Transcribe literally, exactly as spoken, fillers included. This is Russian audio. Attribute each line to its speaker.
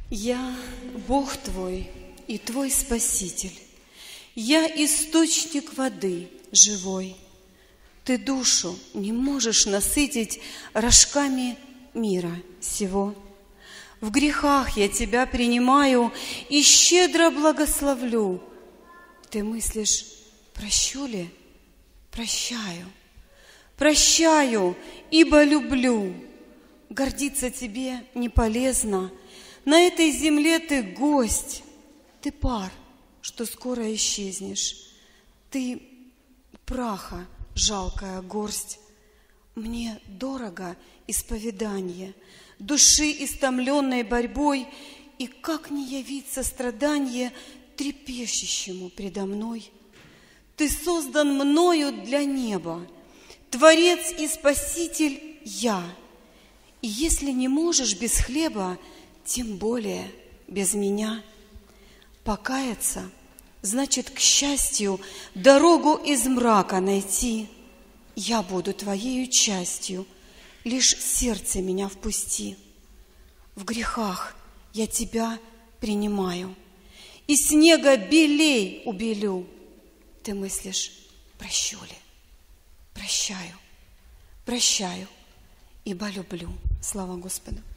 Speaker 1: Я Бог твой и твой Спаситель. Я источник воды живой. Ты душу не можешь насытить рожками мира сего. В грехах я тебя принимаю и щедро благословлю. Ты мыслишь, прощу ли? Прощаю. Прощаю, ибо люблю. Гордиться тебе не полезно. На этой земле ты гость. Ты пар, что скоро исчезнешь. Ты праха, жалкая горсть. Мне дорого исповедание души, истомленной борьбой, и как не явиться страдание трепещущему предо мной. Ты создан мною для неба, Творец и Спаситель я. И если не можешь без хлеба, тем более без меня. Покаяться значит, к счастью, дорогу из мрака найти. Я буду твоею частью, лишь сердце меня впусти. В грехах я тебя принимаю, и снега белей убелю. Ты мыслишь, прощу ли? Прощаю, прощаю, ибо люблю. Слава Господу!